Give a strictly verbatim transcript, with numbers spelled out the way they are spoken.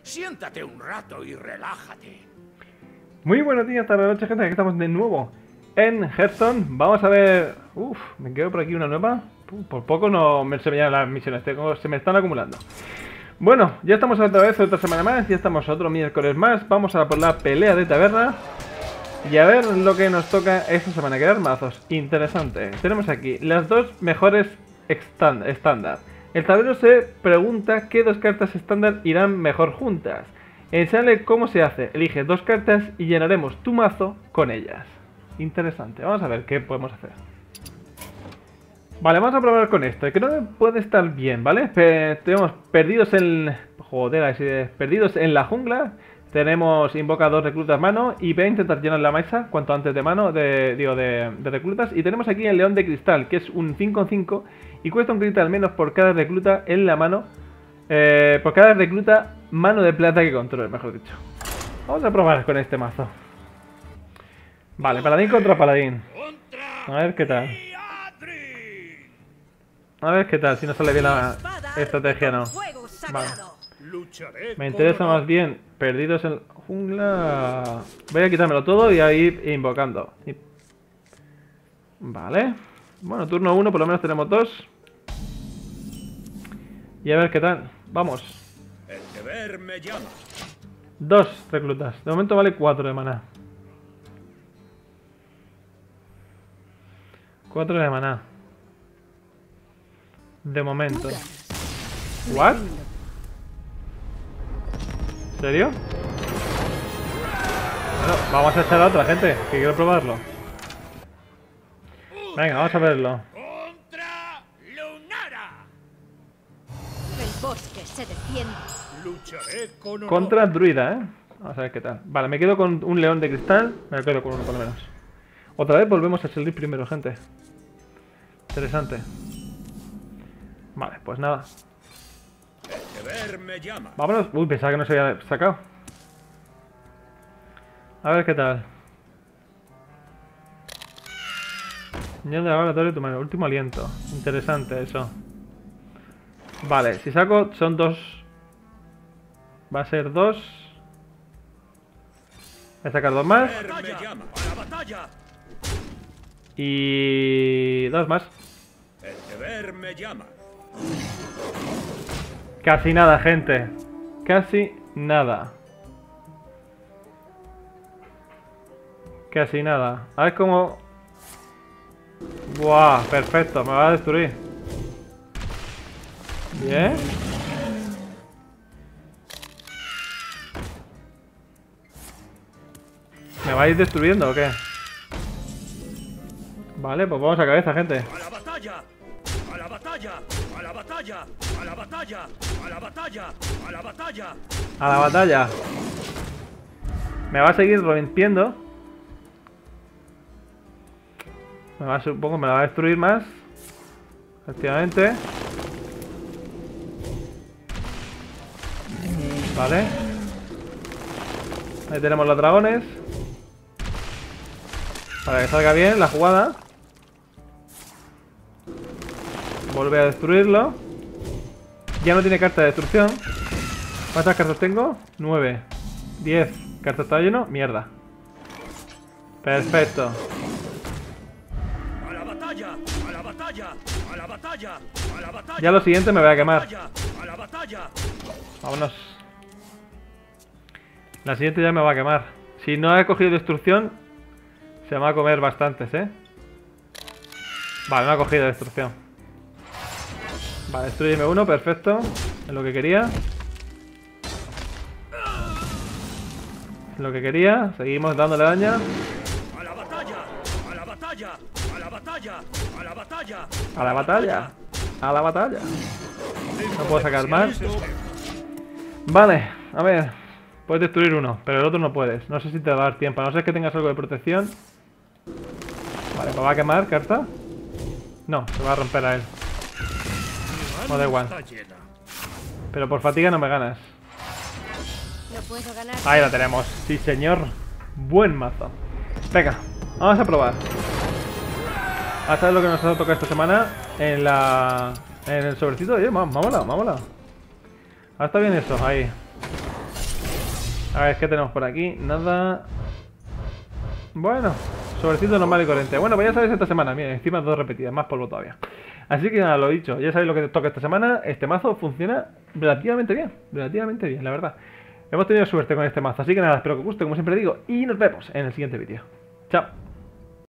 Siéntate un rato y relájate. Muy buenos días, tarde noche, gente. Aquí estamos de nuevo en Hearthstone. Vamos a ver... Uf, me quedo por aquí una nueva. Por poco no me se me llenan las misiones, tengo, se me están acumulando. Bueno, ya estamos otra vez, otra semana más. Ya estamos otro miércoles más. Vamos a por la pelea de taberna y a ver lo que nos toca esta semana. Crear mazos, interesante. Tenemos aquí las dos mejores estándar. El tablero se pregunta qué dos cartas estándar irán mejor juntas. Enséñale cómo se hace. Elige dos cartas y llenaremos tu mazo con ellas. Interesante. Vamos a ver qué podemos hacer. Vale, vamos a probar con esto. Que no puede estar bien, ¿vale? Pe tenemos perdidos en... Joder, así de... Perdidos en la jungla. Tenemos invoca dos reclutas mano. Y voy a intentar llenar la mesa cuanto antes de mano. De, digo, de, de reclutas. Y tenemos aquí el león de cristal, que es un cinco cinco. Y cuesta un cristal menos por cada recluta en la mano. Eh, por cada recluta mano de plata que controle, mejor dicho. Vamos a probar con este mazo. Vale, paladín contra paladín. A ver qué tal. A ver qué tal, si no sale bien la estrategia, no. Vale. Me interesa más bien perdidos en jungla. Voy a quitármelo todo y a ir invocando. Vale. Bueno, turno uno, por lo menos tenemos dos. Y a ver qué tal. Vamos. El deber me llama. Dos reclutas. De momento vale cuatro de maná. Cuatro de maná. De momento. ¿What? ¿En serio? Bueno, vamos a echar a otra, gente, que quiero probarlo. Venga, vamos a verlo. Contra Lunara. El bosque se defiende. Lucharé con honor. Contra druida, ¿eh? Vamos a ver qué tal. Vale, me quedo con un león de cristal. Me quedo con uno por lo menos. Otra vez volvemos a salir primero, gente. Interesante. Vale, pues nada. El deber me llama. Vámonos. Uy, pensaba que no se había sacado. A ver qué tal. Señal de laboratorio de tu mano. Último aliento. Interesante eso. Vale, si saco son dos. Va a ser dos. Voy a sacar dos más. El deber me llama. A la batalla. Y... dos más. El deber me llama. Casi nada, gente. Casi nada. Casi nada. A ver cómo... Buah, perfecto. Me va a destruir. Bien. ¿Me vais destruyendo o qué? Vale, pues vamos a cabeza, gente. A la batalla. A la batalla. A la batalla. A la batalla. A la batalla. A la batalla. A la batalla. Me va a seguir rompiendo. Me va a, supongo me la va a destruir más. Efectivamente. Vale. Ahí tenemos los dragones. Para que salga bien la jugada. Vuelve a destruirlo. Ya no tiene carta de destrucción. ¿Cuántas cartas tengo? nueve. diez. ¿Carta está lleno? Mierda. Perfecto. A la batalla. A la batalla. A la batalla. A la batalla. Ya lo siguiente me voy a quemar. A la batalla. Vámonos. La siguiente ya me va a quemar. Si no he cogido destrucción, se me va a comer bastantes, ¿eh? Vale, no ha cogido destrucción. Vale, destruyeme uno, perfecto. Es lo que quería. Es lo que quería. Seguimos dándole daño. A la batalla. A la batalla. A la batalla. A la batalla. A la batalla. A la batalla. No puedo sacar más. Vale, a ver. Puedes destruir uno, pero el otro no puedes. No sé si te va a dar tiempo. A no ser que tengas algo de protección. Vale, ¿me va a quemar carta? No, se va a romper a él. No, da igual. Pero por fatiga no me ganas. No puedo ganar. Ahí la tenemos. Sí, señor. Buen mazo. Venga, vamos a probar. A saber lo que nos ha tocado esta semana en la... En el sobrecito. Oye, vámonos, vámonos. Ahora está bien eso, ahí. A ver, ¿qué tenemos por aquí? Nada. Bueno, sobrecito normal y corriente. Bueno, pues ya sabéis esta semana, mira, encima dos repetidas, más polvo todavía. Así que nada, lo dicho, ya sabéis lo que toca esta semana. Este mazo funciona relativamente bien, relativamente bien, la verdad. Hemos tenido suerte con este mazo, así que nada, espero que os guste, como siempre digo, y nos vemos en el siguiente vídeo. Chao.